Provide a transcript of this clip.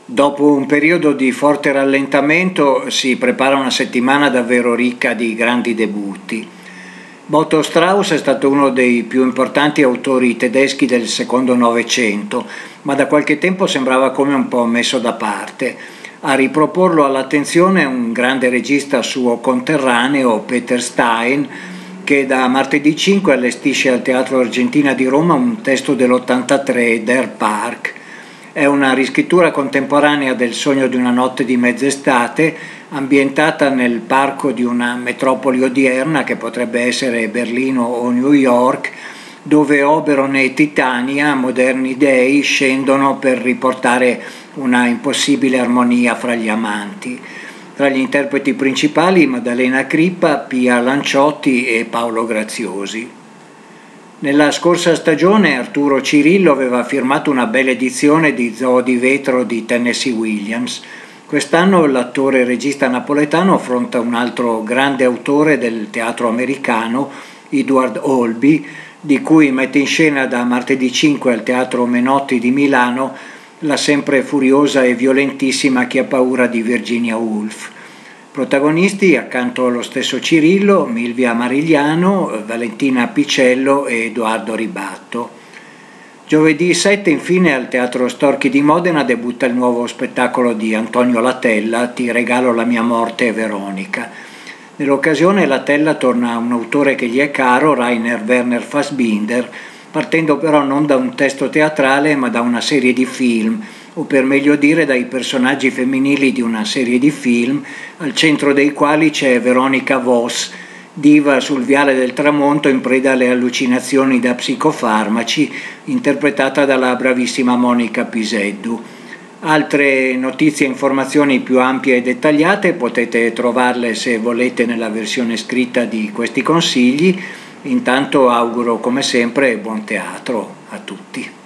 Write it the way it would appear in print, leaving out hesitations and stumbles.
Dopo un periodo di forte rallentamento si prepara una settimana davvero ricca di grandi debutti. Otto Strauss è stato uno dei più importanti autori tedeschi del secondo Novecento, ma da qualche tempo sembrava come un po' messo da parte. A riproporlo all'attenzione un grande regista suo conterraneo, Peter Stein, che da martedì 5 allestisce al Teatro Argentina di Roma un testo dell'83, Der Park. È una riscrittura contemporanea del Sogno di una notte di mezz'estate, ambientata nel parco di una metropoli odierna che potrebbe essere Berlino o New York, dove Oberon e Titania, moderni dei, scendono per riportare una impossibile armonia fra gli amanti. Tra gli interpreti principali Maddalena Crippa, Pia Lanciotti e Paolo Graziosi. Nella scorsa stagione Arturo Cirillo aveva firmato una bella edizione di Zoo di vetro di Tennessee Williams. Quest'anno l'attore e regista napoletano affronta un altro grande autore del teatro americano, Edward Albee, di cui mette in scena da martedì 5 al Teatro Menotti di Milano la sempre furiosa e violentissima Chi ha paura di Virginia Woolf. Protagonisti, accanto allo stesso Cirillo, Milvia Marigliano, Valentina Picello e Edoardo Ribatto. Giovedì 7 infine al Teatro Storchi di Modena debutta il nuovo spettacolo di Antonio Latella, Ti regalo la mia morte, Veronica. Nell'occasione Latella torna a un autore che gli è caro, Rainer Werner Fassbinder, partendo però non da un testo teatrale ma da una serie di film, o per meglio dire dai personaggi femminili di una serie di film, al centro dei quali c'è Veronica Voss, diva sul viale del tramonto in preda alle allucinazioni da psicofarmaci, interpretata dalla bravissima Monica Piseddu. Altre notizie e informazioni più ampie e dettagliate potete trovarle, se volete, nella versione scritta di questi consigli. Intanto auguro come sempre buon teatro a tutti.